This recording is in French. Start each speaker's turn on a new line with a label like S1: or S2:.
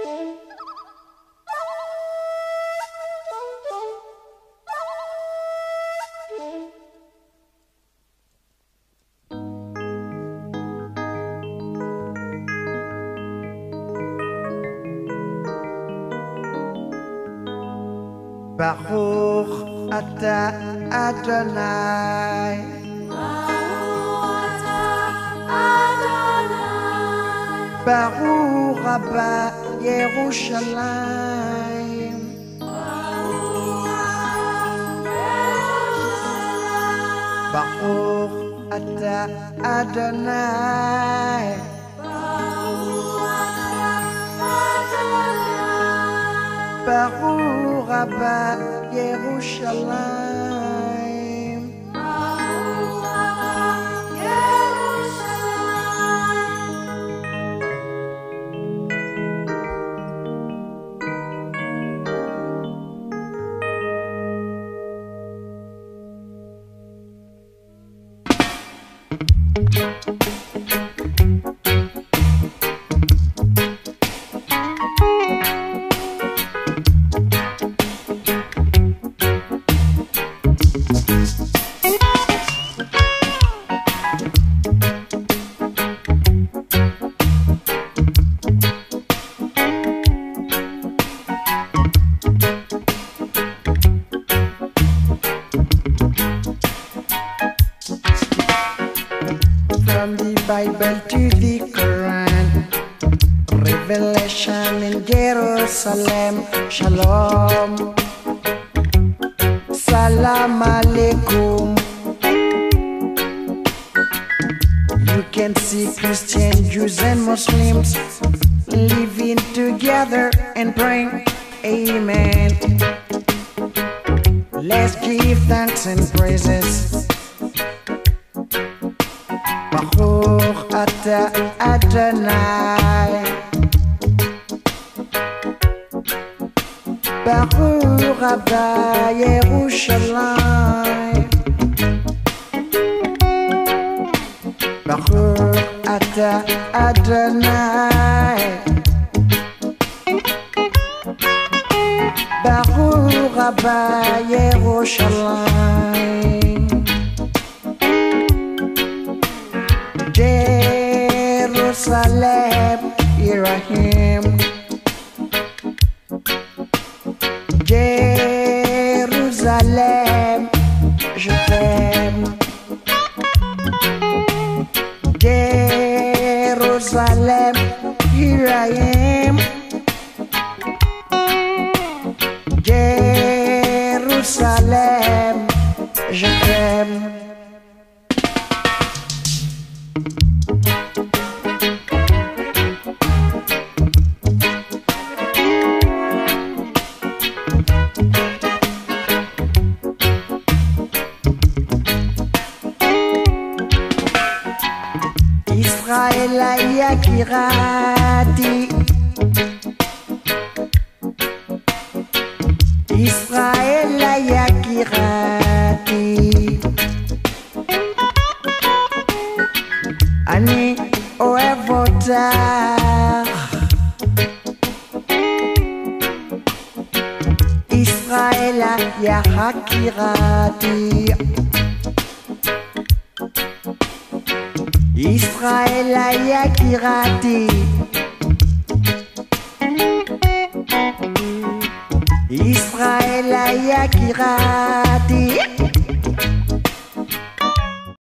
S1: Baruch Ata Adonai. Baruch Rabba Yerushalayim. Baruch Ata Adonai. Baruch Rabba Yerushalayim. From the Bible to the Quran, Revelation in Jerusalem, Shalom, Salam Alaikum. You can see Christians, Jews and Muslims living together and praying, Amen. Let's give thanks and praises. Baruch Ata Adonai. Baruch Rabba Yerushalayim. Baruch Ata Adonai. Baruch Rabba Yerushalayim. Jerusalem, here I am. Jerusalem, je t'aime. Jerusalem, here I am. Jerusalem, je t'aime. Israël Yakirati. Israël Yakirati. Ani Oevotar. Israël Yakirati. Israël Yakirati. Israël Yakirati.